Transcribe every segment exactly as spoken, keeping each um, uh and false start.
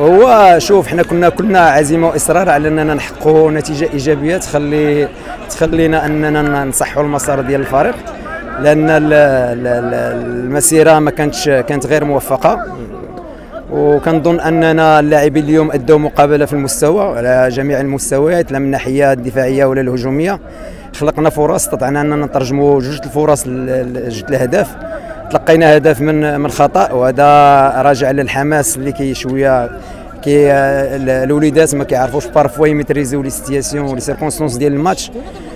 هو شوف حنا كنا كنا عزيمه واصرار على اننا نحققوا نتيجه ايجابيه تخلي تخلينا اننا نصحوا المسار ديال الفريق، لان المسيره ما كانتش كانت غير موفقه. وكنظن اننا اللاعبين اليوم ادوا مقابله في المستوى على جميع المستويات، لا من الناحيه الدفاعيه ولا الهجوميه. خلقنا فرص، استطعنا اننا نترجموا جوج الفرص لجوج الاهداف. تلقينا هدف من من خطا، وهذا راجع للحماس اللي كي شويه كي الوليدات ما كيعرفوش بارفوا يميتريزيو لي سيتياسيون ولي سيركونستونس ديال الماتش.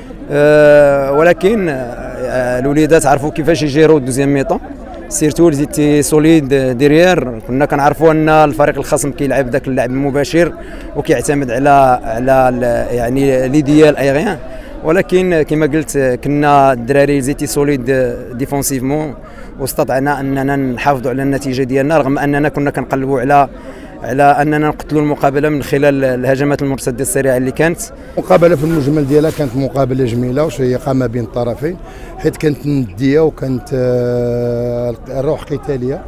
أه ولكن الوليدات عرفوا كيفاش يجيروا الدوزيام ميطون، سيرتو زيتي سوليد ديريير. كنا كنعرفوا ان الفريق الخصم كيلعب ذاك اللعب المباشر وكيعتمد على على يعني لي ديال ايغيان، ولكن كما قلت كنا الدراري زيتي سوليد ديفونسيفمون، واستطعنا اننا نحافظوا على النتيجه ديالنا رغم اننا كنا كنقلبوا على على اننا نقتلوا المقابله من خلال الهجمات المرتده السريعه اللي كانت. المقابله في المجمل ديالها كانت مقابله جميله وشيقه ما بين الطرفين، حيث كانت نديه وكانت الروح قتاليه.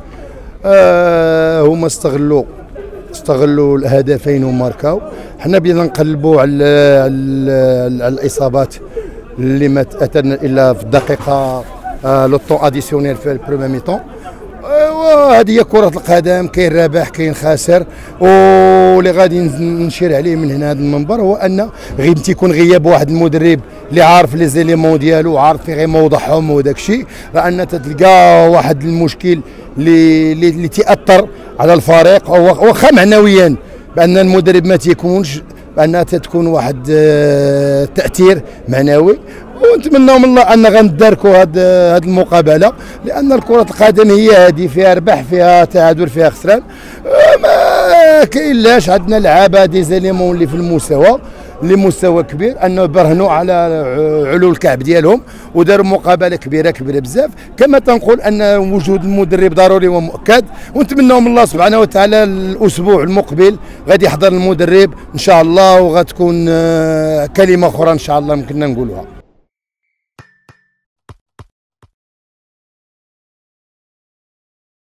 هما استغلوا استغلوا الهدفين وماركاو. حنا بدينا نقلبوا على, على الاصابات اللي ما اتتنا الا في الدقيقه لو طون اديسيونيل في البروميير ميطون. وهذه هي كرة القدم، كاين رابح كاين خاسر. واللي غادي نشير عليه من هنا هذا المنبر هو ان غير تيكون غياب واحد المدرب اللي عارف لي زيليمون ديالو وعارف فين غيوضعهم وداك الشيء، لان تلقى واحد المشكل اللي اللي تيأثر على الفريق واخا معنويا، بان المدرب ما تيكونش بانها تكون واحد التأثير معنوي. ونتمنوا من الله ان غنداركوا هذه هذه المقابله، لان الكره القدم هي هذه، فيها ربح فيها تعادل فيها خسران. ما كاين لاش عندنا لعابه دي زيليمون اللي في المستوى اللي مستوى كبير، انه برهنوا على علو الكعب ديالهم وداروا مقابله كبيره كبيره بزاف. كما تنقول ان وجود المدرب ضروري ومؤكد، ونتمنوا من الله سبحانه وتعالى الاسبوع المقبل غادي يحضر المدرب ان شاء الله، وغتكون كلمه اخرى ان شاء الله يمكننا نقولوها.